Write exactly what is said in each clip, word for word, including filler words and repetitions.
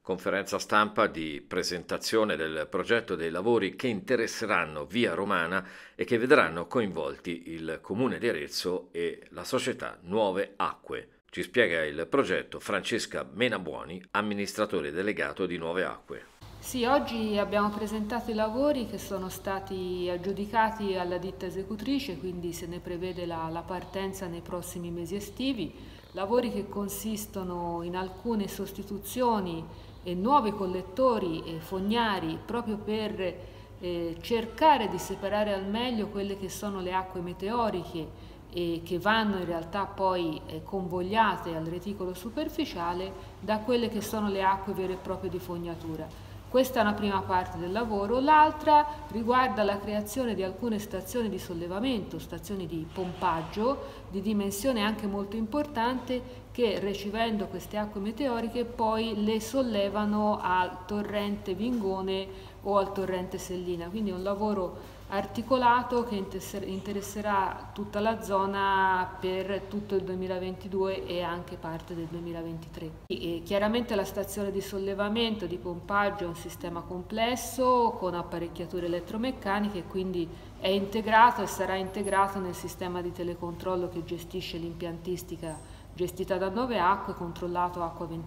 Conferenza stampa di presentazione del progetto dei lavori che interesseranno Via Romana e che vedranno coinvolti il Comune di Arezzo e la società Nuove Acque. Ci spiega il progetto Francesca Menabuoni, amministratore delegato di Nuove Acque. Sì, oggi abbiamo presentato i lavori che sono stati aggiudicati alla ditta esecutrice, quindi se ne prevede la, la partenza nei prossimi mesi estivi. Lavori che consistono in alcune sostituzioni e nuovi collettori e fognari proprio per eh, cercare di separare al meglio quelle che sono le acque meteoriche e che vanno in realtà poi eh, convogliate al reticolo superficiale da quelle che sono le acque vere e proprie di fognatura. Questa è una prima parte del lavoro, l'altra riguarda la creazione di alcune stazioni di sollevamento, stazioni di pompaggio di dimensione anche molto importante che ricevendo queste acque meteoriche poi le sollevano al torrente Vingone o al torrente Sellina, quindi è un lavoro articolato che interesserà tutta la zona per tutto il duemilaventidue e anche parte del duemilaventitré. E chiaramente la stazione di sollevamento, di pompaggio è un sistema complesso con apparecchiature elettromeccaniche, quindi è integrato e sarà integrato nel sistema di telecontrollo che gestisce l'impiantistica gestita da Nuove Acque, controllato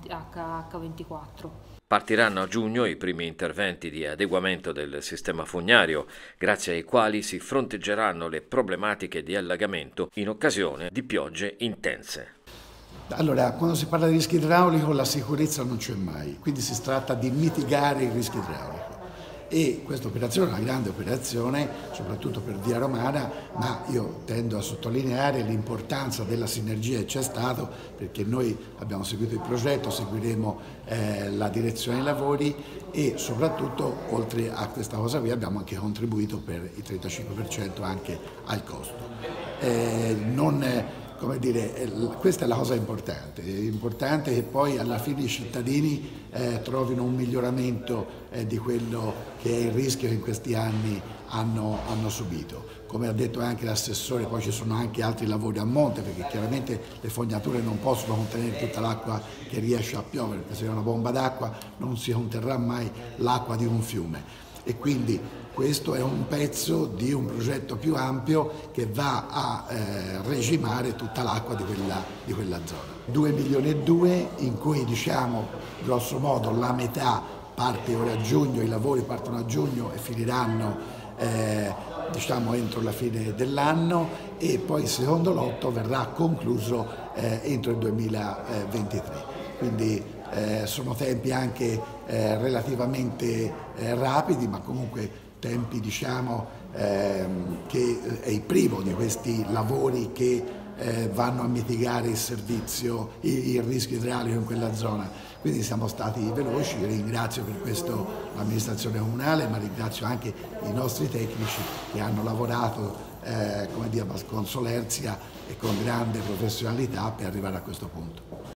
acca ventiquattro. Partiranno a giugno i primi interventi di adeguamento del sistema fognario, grazie ai quali si fronteggeranno le problematiche di allagamento in occasione di piogge intense. Allora, quando si parla di rischio idraulico la sicurezza non c'è mai, quindi si tratta di mitigare il rischio idraulico. E questa operazione è una grande operazione, soprattutto per Via Romana, ma io tendo a sottolineare l'importanza della sinergia che c'è stato, perché noi abbiamo seguito il progetto, seguiremo eh, la direzione dei lavori e soprattutto, oltre a questa cosa qui, abbiamo anche contribuito per il trentacinque per cento anche al costo. Eh, non, come dire, questa è la cosa importante, è importante che poi alla fine i cittadini eh, trovino un miglioramento eh, di quello che è il rischio che in questi anni hanno, hanno subito. Come ha detto anche l'assessore, poi ci sono anche altri lavori a monte, perché chiaramente le fognature non possono contenere tutta l'acqua che riesce a piovere, perché se è una bomba d'acqua non si conterrà mai l'acqua di un fiume. E quindi questo è un pezzo di un progetto più ampio che va a eh, regimare tutta l'acqua di quella, di quella zona. due milioni e due in cui diciamo grosso modo la metà parte ora a giugno, i lavori partono a giugno e finiranno eh, diciamo entro la fine dell'anno e poi il secondo lotto verrà concluso eh, entro il duemilaventitré. Quindi eh, sono tempi anche eh, relativamente eh, rapidi, ma comunque tempi diciamo ehm, che è il primo di questi lavori che eh, vanno a mitigare il servizio, il, il rischio idraulico in quella zona. Quindi siamo stati veloci, ringrazio per questo l'amministrazione comunale, ma ringrazio anche i nostri tecnici che hanno lavorato eh, come dire, con solerzia e con grande professionalità per arrivare a questo punto.